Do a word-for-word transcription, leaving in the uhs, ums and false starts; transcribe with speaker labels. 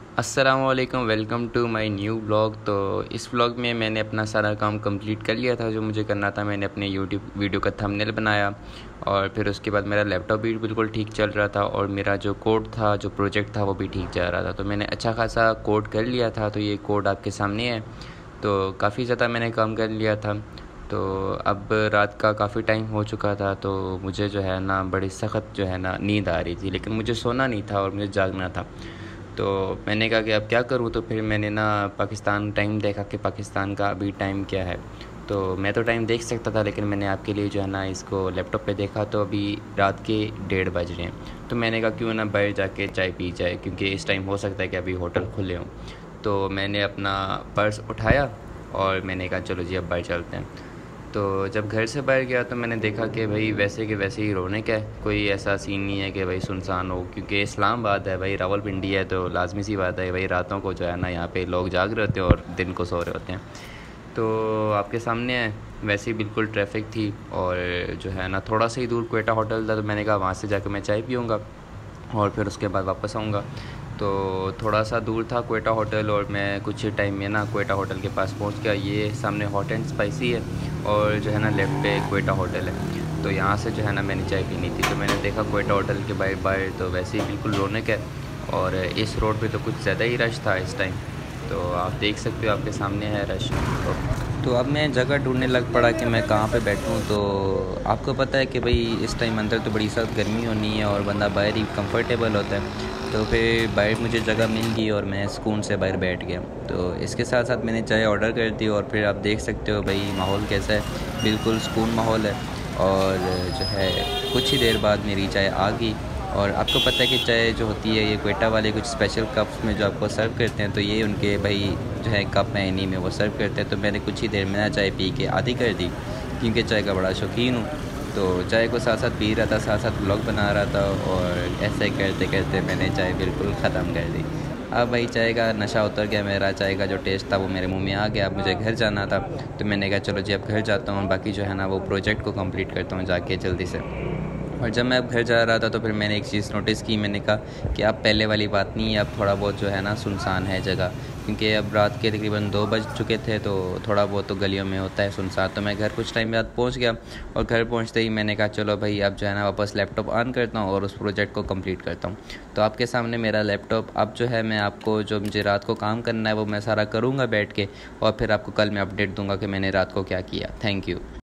Speaker 1: अस्सलामुअलैकुम, welcome to my new blog. तो इस ब्लॉग में मैंने अपना सारा काम कंप्लीट कर लिया था जो मुझे करना था। मैंने अपने यूट्यूब वीडियो का थंबनेल बनाया और फिर उसके बाद मेरा लैपटॉप भी बिल्कुल ठीक चल रहा था और मेरा जो कोड था, जो प्रोजेक्ट था, वो भी ठीक जा रहा था। तो मैंने अच्छा खासा कोड कर लिया था। तो ये कोड आपके सामने है। तो काफ़ी ज़्यादा मैंने काम कर लिया था। तो अब रात का काफ़ी टाइम हो चुका था, तो मुझे जो है ना बड़ी सख्त जो है ना नींद आ रही थी, लेकिन मुझे सोना नहीं था और मुझे जागना था। तो मैंने कहा कि अब क्या करूँ। तो फिर मैंने ना पाकिस्तान टाइम देखा कि पाकिस्तान का अभी टाइम क्या है। तो मैं तो टाइम देख सकता था, लेकिन मैंने आपके लिए जो है ना इसको लैपटॉप पे देखा, तो अभी रात के डेढ़ बज रहे हैं। तो मैंने कहा क्यों ना बाहर जाके चाय पी जाए, क्योंकि इस टाइम हो सकता है कि अभी होटल खुले हों। तो मैंने अपना पर्स उठाया और मैंने कहा चलो जी अब बाहर चलते हैं। तो जब घर से बाहर गया तो मैंने देखा कि भाई वैसे के वैसे ही रोने का है, कोई ऐसा सीन नहीं है कि भाई सुनसान हो, क्योंकि इस्लामाबाद है भाई, रावलपिंडी है, तो लाजमी सी बात है भाई रातों को जो है ना यहाँ पे लोग जाग रहे होते हैं और दिन को सो रहे होते हैं। तो आपके सामने है, वैसे ही बिल्कुल ट्रैफिक थी और जो है ना थोड़ा सा ही दूर क्वेटा होटल था। तो मैंने कहा वहाँ से जाकर मैं चाय पीऊँगा और फिर उसके बाद वापस आऊँगा। तो थोड़ा सा दूर था क्वेटा होटल और मैं कुछ ही टाइम में ना क्वेटा होटल के पास पहुँच गया। ये सामने हॉट एंड स्पाइसी है और जो है ना लेफ़्ट पे क्वेटा होटल है। तो यहाँ से जो है ना मैंने चाय पीनी थी। तो मैंने देखा क्वेटा होटल के बाहर बाहर तो वैसे ही बिल्कुल रौनक है और इस रोड पे तो कुछ ज़्यादा ही रश था इस टाइम। तो आप देख सकते हो, आपके सामने है रश। तो, तो अब मैं जगह ढूंढने लग पड़ा कि मैं कहाँ पे बैठूँ। तो आपको पता है कि भाई इस टाइम अंदर तो बड़ी सख्त गर्मी होनी है और बंदा बाहर ही कंफर्टेबल होता है। तो फिर बाहर मुझे जगह मिल गई और मैं सुकून से बाहर बैठ गया। तो इसके साथ साथ मैंने चाय ऑर्डर कर दी और फिर आप देख सकते हो भाई माहौल कैसा है, बिल्कुल सुकून माहौल है। और जो है कुछ ही देर बाद मेरी चाय आ गई। और आपको पता है कि चाय जो होती है ये क्वेटा वाले कुछ स्पेशल कप्स में जो आपको सर्व करते हैं, तो ये उनके भाई जो है कप हैं, इन्हीं में वो सर्व करते हैं। तो मैंने कुछ ही देर में ना चाय पी के आधी कर दी, क्योंकि चाय का बड़ा शौकीन हूँ। तो चाय को साथ साथ पी रहा था, साथ साथ ब्लॉग बना रहा था और ऐसे करते करते मैंने चाय बिल्कुल ख़त्म कर दी। अब भाई चाय का नशा उतर गया मेरा, चाय का जो टेस्ट था वो मेरे मुंह में आ गया। अब मुझे घर जाना था, तो मैंने कहा चलो जी अब घर जाता हूँ, बाकी जो है ना वो प्रोजेक्ट को कंप्लीट करता हूँ जाके जल्दी से। और जब मैं अब घर जा रहा था तो फिर मैंने एक चीज़ नोटिस की। मैंने कहा कि अब पहले वाली बात नहीं है, अब थोड़ा बहुत जो है ना सुनसान है जगह, क्योंकि अब रात के तकरीबन दो बज चुके थे। तो थोड़ा बहुत तो गलियों में होता है सुनसान। तो मैं घर कुछ टाइम बाद पहुंच गया और घर पहुंचते ही मैंने कहा चलो भाई अब जो है ना वापस लैपटॉप ऑन करता हूँ और उस प्रोजेक्ट को कंप्लीट करता हूँ। तो आपके सामने मेरा लैपटॉप। अब जो है मैं आपको जो मुझे रात को काम करना है वो मैं सारा करूँगा बैठ के, और फिर आपको कल मैं अपडेट दूँगा कि मैंने रात को क्या किया। Thank you.